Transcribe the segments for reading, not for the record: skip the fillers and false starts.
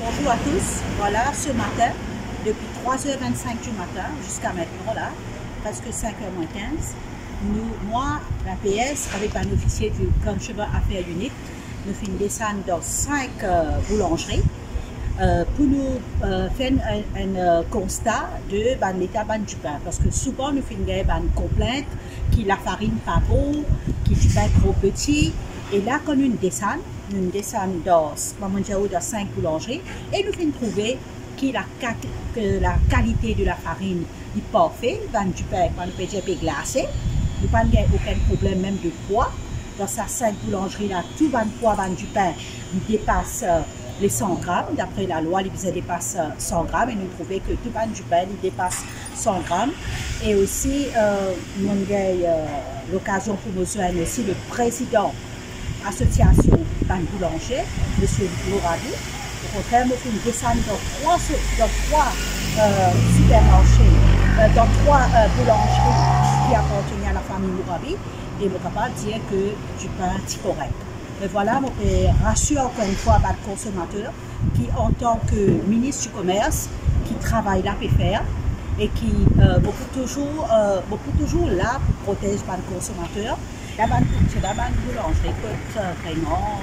Bonjour à tous. Voilà, ce matin, depuis 3h25 du matin jusqu'à maintenant, là, presque 5h moins 15, moi, la PS, avec un officier du Grand Chemin Affaires Uniques, nous faisons descendre dans 5 boulangeries pour nous faire un constat de l'état du pain. Parce que souvent, nous faisons une complainte qui la farine pas bon, qui du pain trop petit. Et là, quand nous descendons dans 5 boulangeries et nous faisons trouver que la qualité de la farine est parfaite, du pain, quand nous faisons glacé, nous n'avons aucun problème même de poids. Dans ces 5 boulangeries-là, tout le poids du pain dépasse les 100 grammes. D'après la loi, il dépasse 100 grammes et nous trouvons que tout le du pain dépasse 100 grammes. Et aussi, nous avons l'occasion pour nous joindre aussi le président association d'un boulanger, M. Mourabi. Au contraire, nous faisons descendre dans 3 supermarchés, dans 3 boulangeries qui appartenaient à la famille Mourabi, et nous sommes capables de dire que du pain est correct. Et voilà, je rassure encore une fois le consommateur qui, en tant que ministre du Commerce, qui travaille là pour faire et qui est toujours là pour protéger le consommateur. C'est la boulangerie vraiment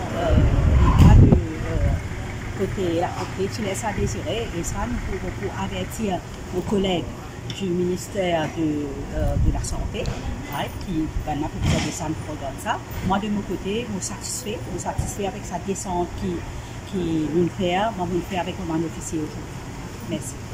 côté la propriété qui laisse à désirer, et ça nous pouvons avertir nos collègues du ministère de la Santé qui va peut-être descendre pour ça. Moi de mon côté, nous satisfait avec sa descente qui nous fait, moi nous fait avec mon officier aujourd'hui. Merci.